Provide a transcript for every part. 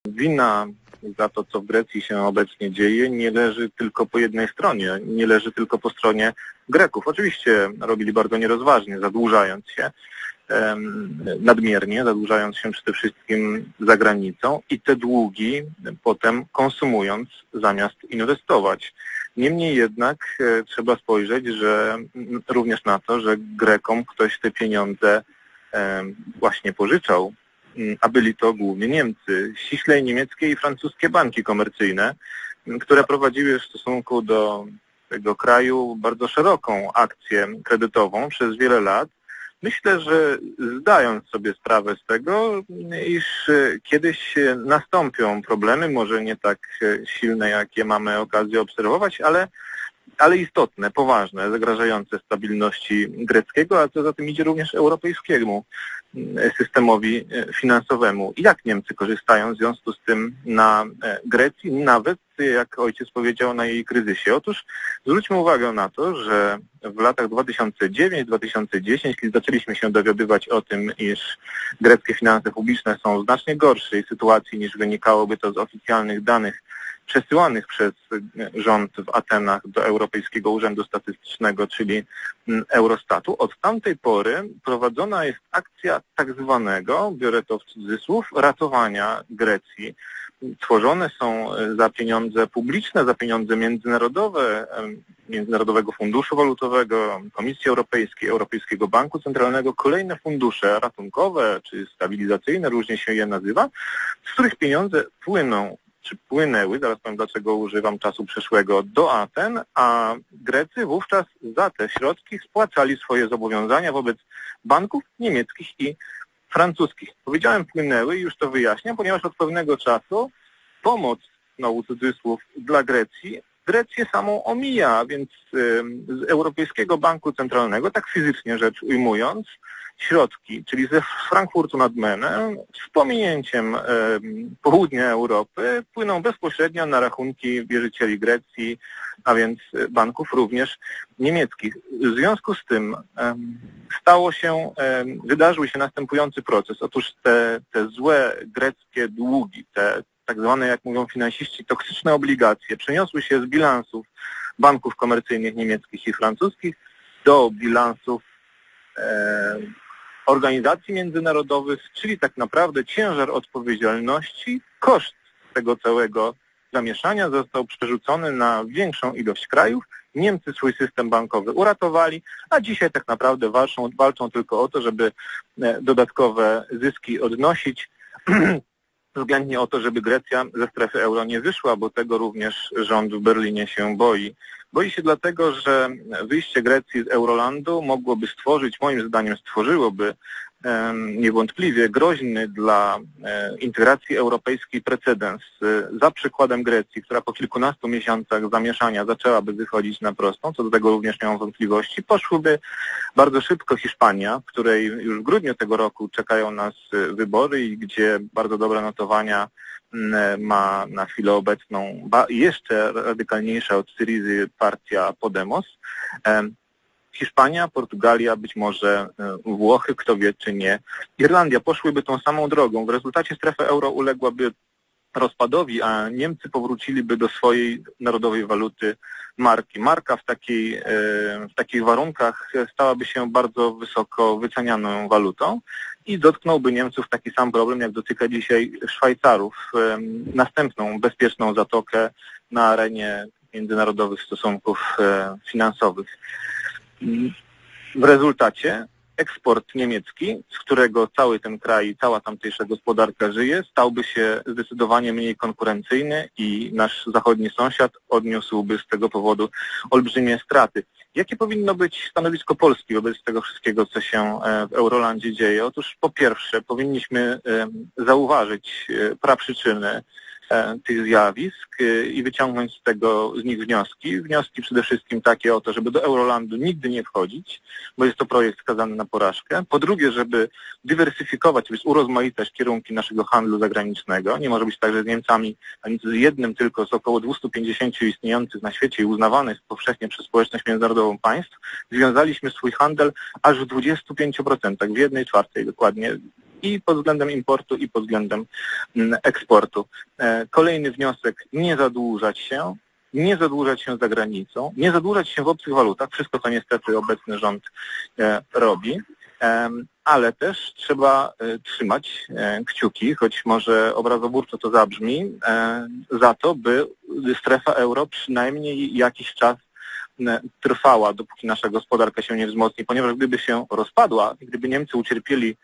Wina za to, co w Grecji się obecnie dzieje, nie leży tylko po jednej stronie, nie leży tylko po stronie Greków. Oczywiście robili bardzo nierozważnie, zadłużając się nadmiernie, zadłużając się przede wszystkim za granicą i te długi potem konsumując zamiast inwestować. Niemniej jednak trzeba spojrzeć, że również na to, że Grekom ktoś te pieniądze właśnie pożyczał, a byli to głównie Niemcy, ściślej niemieckie i francuskie banki komercyjne, które prowadziły w stosunku do tego kraju bardzo szeroką akcję kredytową przez wiele lat. Myślę, że zdając sobie sprawę z tego, iż kiedyś nastąpią problemy, może nie tak silne, jakie mamy okazję obserwować, ale istotne, poważne, zagrażające stabilności greckiego, a co za tym idzie również europejskiemu systemowi finansowemu. I jak Niemcy korzystają w związku z tym na Grecji, nawet, jak ojciec powiedział, na jej kryzysie? Otóż zwróćmy uwagę na to, że w latach 2009-2010, kiedy zaczęliśmy się dowiadywać o tym, iż greckie finanse publiczne są w znacznie gorszej sytuacji niż wynikałoby to z oficjalnych danych przesyłanych przez rząd w Atenach do Europejskiego Urzędu Statystycznego, czyli Eurostatu, od tamtej pory prowadzona jest akcja tak zwanego, biorę to w cudzysłów, ratowania Grecji. Tworzone są za pieniądze publiczne, za pieniądze międzynarodowe, Międzynarodowego Funduszu Walutowego, Komisji Europejskiej, Europejskiego Banku Centralnego, kolejne fundusze ratunkowe czy stabilizacyjne, różnie się je nazywa, z których pieniądze płyną czy płynęły, zaraz powiem dlaczego używam czasu przeszłego, do Aten, a Grecy wówczas za te środki spłacali swoje zobowiązania wobec banków niemieckich i francuskich. Powiedziałem płynęły i już to wyjaśniam, ponieważ od pewnego czasu pomoc, znowu cudzysłów, dla Grecji, Grecję samą omija, więc z Europejskiego Banku Centralnego, tak fizycznie rzecz ujmując, środki, czyli ze Frankfurtu nad Menem, z pominięciem południa Europy, płyną bezpośrednio na rachunki wierzycieli Grecji, a więc banków również niemieckich. W związku z tym wydarzył się następujący proces. Otóż te złe greckie długi, te tak zwane, jak mówią finansiści, toksyczne obligacje przeniosły się z bilansów banków komercyjnych niemieckich i francuskich do bilansów organizacji międzynarodowych, czyli tak naprawdę ciężar odpowiedzialności, koszt tego całego zamieszania został przerzucony na większą ilość krajów. Niemcy swój system bankowy uratowali, a dzisiaj tak naprawdę walczą tylko o to, żeby dodatkowe zyski odnosić, względnie o to, żeby Grecja ze strefy euro nie wyszła, bo tego również rząd w Berlinie się boi. Boi się dlatego, że wyjście Grecji z Eurolandu mogłoby stworzyć, moim zdaniem stworzyłoby niewątpliwie groźny dla integracji europejskiej precedens. Za przykładem Grecji, która po kilkunastu miesiącach zamieszania zaczęłaby wychodzić na prostą, co do tego również nie mam wątpliwości, poszłyby bardzo szybko Hiszpania, w której już w grudniu tego roku czekają nas wybory i gdzie bardzo dobre notowania ma na chwilę obecną jeszcze radykalniejsza od Syrizy partia Podemos. Hiszpania, Portugalia, być może Włochy, kto wie czy nie. Irlandia poszłyby tą samą drogą. W rezultacie strefa euro uległaby rozpadowi, a Niemcy powróciliby do swojej narodowej waluty marki. Marka w takich warunkach stałaby się bardzo wysoko wycenianą walutą i dotknąłby Niemców taki sam problem, jak dotyka dzisiaj Szwajcarów. Następną bezpieczną zatokę na arenie międzynarodowych stosunków finansowych. W rezultacie eksport niemiecki, z którego cały ten kraj, cała tamtejsza gospodarka żyje, stałby się zdecydowanie mniej konkurencyjny i nasz zachodni sąsiad odniósłby z tego powodu olbrzymie straty. Jakie powinno być stanowisko Polski wobec tego wszystkiego, co się w Eurolandzie dzieje? Otóż po pierwsze powinniśmy zauważyć praprzyczyny tych zjawisk i wyciągnąć z nich wnioski. Wnioski przede wszystkim takie o to, żeby do Eurolandu nigdy nie wchodzić, bo jest to projekt skazany na porażkę. Po drugie, żeby dywersyfikować, urozmaicać kierunki naszego handlu zagranicznego. Nie może być tak, że z Niemcami, ani z jednym tylko z około 250 istniejących na świecie i uznawanych powszechnie przez społeczność międzynarodową państw, związaliśmy swój handel aż w 25%, w 1/4 dokładnie. i pod względem importu, i pod względem eksportu. Kolejny wniosek, nie zadłużać się za granicą, nie zadłużać się w obcych walutach, wszystko to niestety obecny rząd robi, ale też trzeba trzymać kciuki, choć może obrazoburczo to zabrzmi, za to, by strefa euro przynajmniej jakiś czas trwała, dopóki nasza gospodarka się nie wzmocni, ponieważ gdyby się rozpadła, gdyby Niemcy ucierpieli,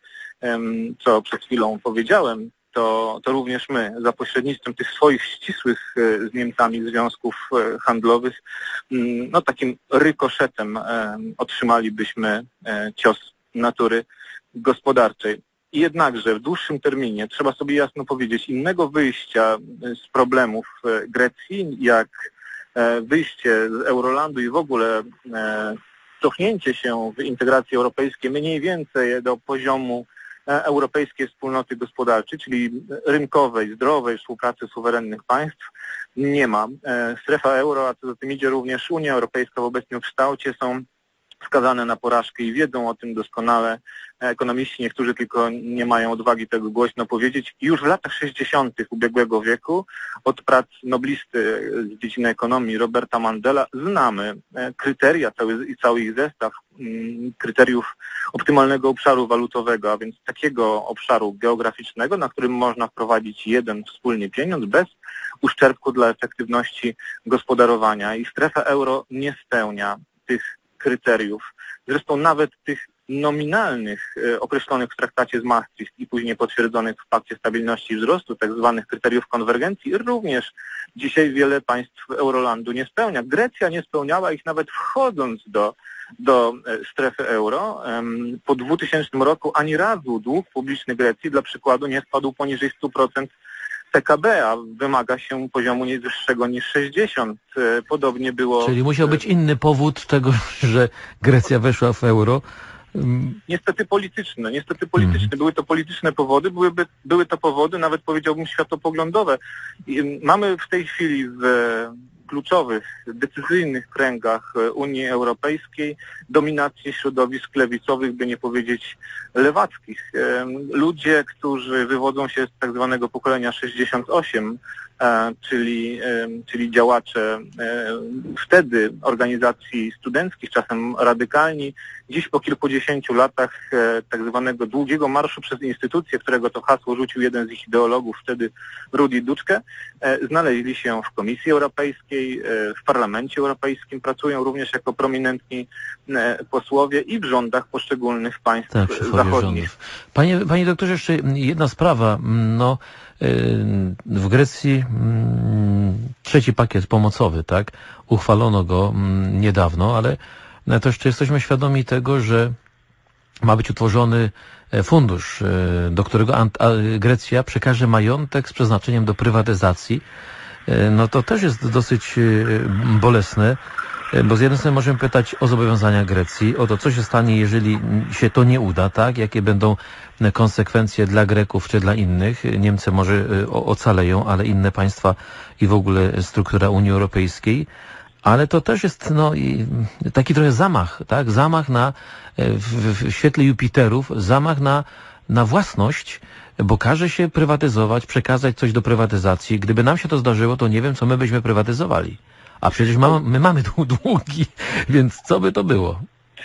co przed chwilą powiedziałem, to również my za pośrednictwem tych swoich ścisłych z Niemcami związków handlowych, no takim rykoszetem otrzymalibyśmy cios natury gospodarczej. I jednakże w dłuższym terminie trzeba sobie jasno powiedzieć, innego wyjścia z problemów Grecji, jak wyjście z Eurolandu i w ogóle cofnięcie się w integracji europejskiej mniej więcej do poziomu europejskiej wspólnoty gospodarczej, czyli rynkowej, zdrowej współpracy suwerennych państw, nie ma. Strefa euro, a co za tym idzie również Unia Europejska w obecnym kształcie są skazane na porażkę i wiedzą o tym doskonale ekonomiści, niektórzy tylko nie mają odwagi tego głośno powiedzieć. Już w latach 60. ubiegłego wieku od prac noblisty z dziedziny ekonomii Roberta Mandela znamy kryteria, cały ich zestaw kryteriów optymalnego obszaru walutowego, a więc takiego obszaru geograficznego, na którym można wprowadzić jeden wspólny pieniądz bez uszczerbku dla efektywności gospodarowania i strefa euro nie spełnia tych kryteriów. Zresztą nawet tych nominalnych określonych w traktacie z Maastricht i później potwierdzonych w Pakcie Stabilności i Wzrostu, tak zwanych kryteriów konwergencji, również dzisiaj wiele państw Eurolandu nie spełnia. Grecja nie spełniała ich nawet wchodząc do strefy euro. Po 2000 roku ani razu dług publiczny Grecji dla przykładu nie spadł poniżej 100% PKB, a wymaga się poziomu nie wyższego niż 60. Podobnie było... Czyli musiał być inny powód tego, że Grecja weszła w euro. Niestety polityczne. Były to polityczne powody, były to powody, nawet powiedziałbym, światopoglądowe. Mamy w tej chwili w kluczowych, decyzyjnych kręgach Unii Europejskiej dominację środowisk lewicowych, by nie powiedzieć lewackich. Ludzie, którzy wywodzą się z tak zwanego pokolenia 68, czyli działacze wtedy organizacji studenckich, czasem radykalni, dziś po kilkudziesięciu latach tak zwanego długiego marszu przez instytucje, którego to hasło rzucił jeden z ich ideologów, wtedy Rudi Dutschke, znaleźli się w Komisji Europejskiej, w Parlamencie Europejskim, pracują również jako prominentni posłowie i w rządach poszczególnych państw zachodnich. Panie doktorze, jeszcze jedna sprawa. No, w Grecji trzeci pakiet pomocowy, tak? Uchwalono go niedawno, ale też czy jesteśmy świadomi tego, że ma być utworzony fundusz, do którego Grecja przekaże majątek z przeznaczeniem do prywatyzacji. No to też jest dosyć bolesne, bo z jednej strony możemy pytać o zobowiązania Grecji, o to, co się stanie, jeżeli się to nie uda, tak? Jakie będą konsekwencje dla Greków czy dla innych. Niemcy może ocaleją, ale inne państwa i w ogóle struktura Unii Europejskiej. Ale to też jest taki trochę zamach, tak? Zamach w świetle Jupiterów, zamach na własność, bo każe się prywatyzować, przekazać coś do prywatyzacji. Gdyby nam się to zdarzyło, to nie wiem, co my byśmy prywatyzowali. A przecież my mamy długi, więc co by to było?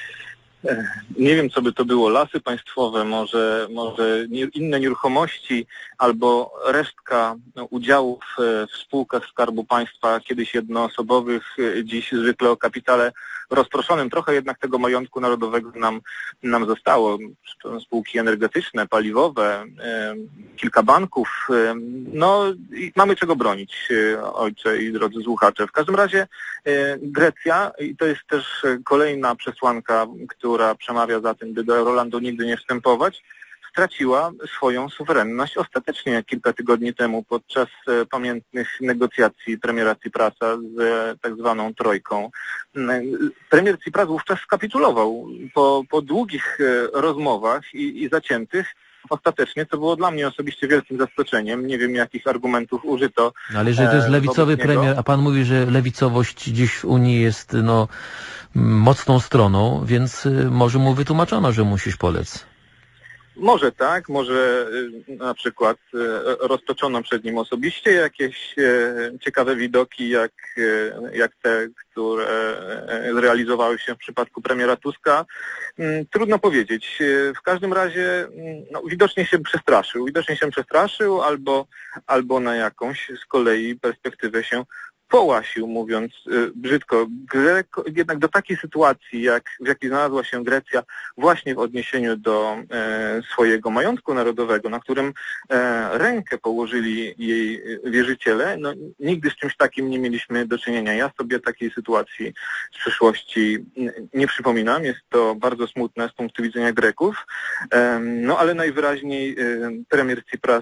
Nie wiem, co by to było. Lasy państwowe, może inne nieruchomości albo resztka udziałów w spółkach Skarbu Państwa, kiedyś jednoosobowych, dziś zwykle o kapitale rozproszonym. Trochę jednak tego majątku narodowego nam zostało. Spółki energetyczne, paliwowe, kilka banków. No i mamy czego bronić, ojcze i drodzy słuchacze. W każdym razie Grecja, i to jest też kolejna przesłanka, która przemawia za tym, by do Eurolandu nigdy nie wstępować, straciła swoją suwerenność ostatecznie kilka tygodni temu podczas pamiętnych negocjacji premiera Tsiprasa z tak zwaną Trojką. Premier Tsipras wówczas skapitulował po długich rozmowach i zaciętych. Ostatecznie, co było dla mnie osobiście wielkim zaskoczeniem. Nie wiem, jakich argumentów użyto. Ale jeżeli to jest lewicowy premier, a pan mówi, że lewicowość dziś w Unii jest mocną stroną, więc może mu wytłumaczono, że musisz polec. Może tak, może na przykład roztoczono przed nim osobiście jakieś ciekawe widoki, jak te, które zrealizowały się w przypadku premiera Tuska. Trudno powiedzieć. W każdym razie widocznie się przestraszył albo na jakąś z kolei perspektywę się połasił, mówiąc brzydko. Jednak do takiej sytuacji, w jakiej znalazła się Grecja właśnie w odniesieniu do swojego majątku narodowego, na którym rękę położyli jej wierzyciele, nigdy z czymś takim nie mieliśmy do czynienia. Ja sobie takiej sytuacji z przeszłości nie przypominam. Jest to bardzo smutne z punktu widzenia Greków, ale najwyraźniej premier Tsipras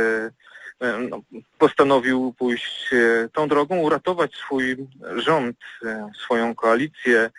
postanowił pójść tą drogą, uratować swój rząd, swoją koalicję,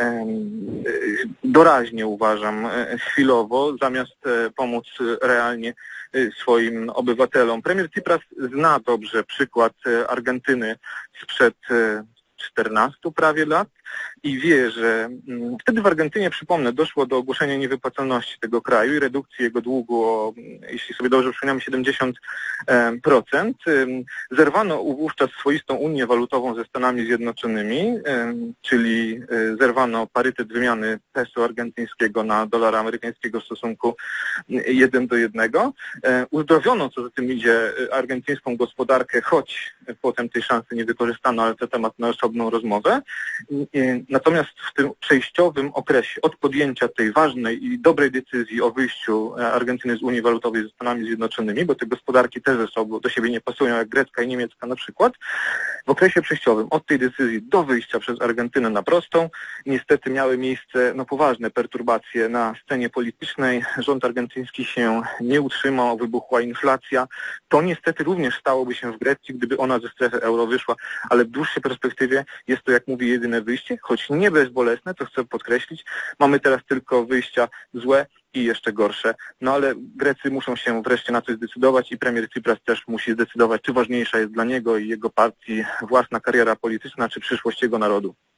doraźnie uważam, chwilowo, zamiast pomóc realnie swoim obywatelom. Premier Tsipras zna dobrze przykład Argentyny sprzed 14 prawie lat i wie, że wtedy w Argentynie, przypomnę, doszło do ogłoszenia niewypłacalności tego kraju i redukcji jego długu o, jeśli sobie dobrze przypominam, 70%. Zerwano wówczas swoistą unię walutową ze Stanami Zjednoczonymi, czyli zerwano parytet wymiany peso argentyńskiego na dolara amerykańskiego w stosunku 1:1. Uzdrowiono, co za tym idzie, argentyńską gospodarkę, choć potem tej szansy nie wykorzystano, ale to temat na osobną rozmowę. Natomiast w tym przejściowym okresie od podjęcia tej ważnej i dobrej decyzji o wyjściu Argentyny z Unii Walutowej ze Stanami Zjednoczonymi, bo te gospodarki też ze sobą do siebie nie pasują, jak grecka i niemiecka na przykład, w okresie przejściowym od tej decyzji do wyjścia przez Argentynę na prostą niestety miały miejsce poważne perturbacje na scenie politycznej. Rząd argentyński się nie utrzymał, wybuchła inflacja. To niestety również stałoby się w Grecji, gdyby ona ze strefy euro wyszła, ale w dłuższej perspektywie jest to, jak mówię, jedyne wyjście, choć nie bezbolesne, to chcę podkreślić. Mamy teraz tylko wyjścia złe i jeszcze gorsze. Ale Grecy muszą się wreszcie na coś zdecydować i premier Tsipras też musi zdecydować, czy ważniejsza jest dla niego i jego partii własna kariera polityczna, czy przyszłość jego narodu.